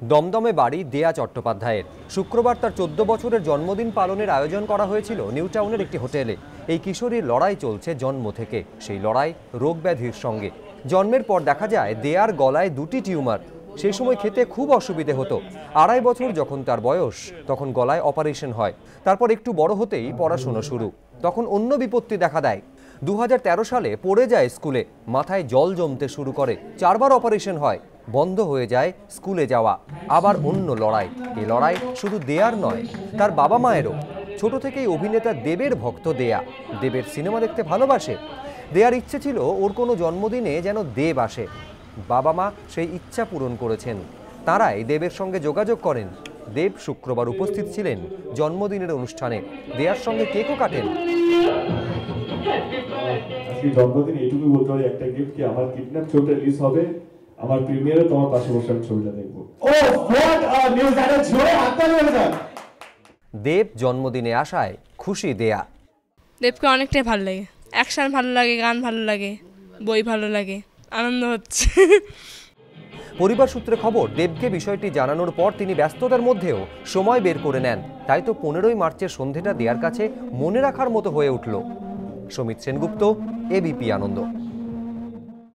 দমদমে বাড়ি দেয়া চট্টোপাধ্যায়ের। শুক্রবার তার 14 বছরের জন্মদিন পালনের আয়োজন করা হয়েছিল নিউ টাউনের একটি হোটেলে। এই কিশোরীর লড়াই চলছে জন্ম থেকে, সেই লড়াই রোগ ব্যাধির সঙ্গে। জন্মের পর দেখা যায় দেয়ার গলায় 2টি টিউমার। সেই সময় খেতে খুব অসুবিধে হতো। 2.5 বছর যখন তার বয়স, তখন গলায় অপারেশন হয়। তারপর একটু বড় হতেই পড়াশোনা শুরু। তখন অন্য বিপত্তি দেখা দেয়। 2013 সালে পড়ে যায় স্কুলে, মাথায় জল জমতে শুরু করে। 4 বার অপারেশন হয়, বন্ধ হয়ে যায় স্কুলে যাওয়া। আবার অন্য লড়াই। এই লড়াই শুধু দেয়ার নয়, তার বাবা মায়েরও। ছোট থেকেই অভিনেতা দেবের ভক্ত দেয়া। দেবের সিনেমা দেখতে ভালোবাসে। দেয়ার ইচ্ছে ছিল ওর কোনো জন্মদিনে যেন দেব আসে। বাবা মা সেই ইচ্ছা পূরণ করেছেন। তারাই দেবের সঙ্গে যোগাযোগ করেন। দেব শুক্রবার উপস্থিত ছিলেন জন্মদিনের অনুষ্ঠানে। দেয়ার সঙ্গে কেকও কাটেন। আজকে জন্মদিন এইটুকু বলতে পারি, একটা গিফট কি আমার কিডন্যাপ ছবিটা রিলিজ হবে, আমার প্রিমিয়ারে তোমার পাশে বসে আমি ছবিটা দেখবো। Oh what a news! এটা জোরে হাততালি হয়ে যায়। দেব জন্মদিনে আসায় খুশি দেয়া। দেবকে অনেকটাই ভালো লাগে, অ্যাকশন ভালো লাগে, গান ভালো লাগে, বই ভালো লাগে, আনন্দ হচ্ছে। পরিবার সূত্রে খবর, দেবকে বিষয়টি জানানোর পর তিনি ব্যস্ততার মধ্যেও সময় বের করে নেন। তাই তো 15ই মার্চের সন্ধেটা দেয়ার কাছে মনে রাখার মতো হয়ে উঠল। সমিত সেনগুপ্ত, এবিপি আনন্দ।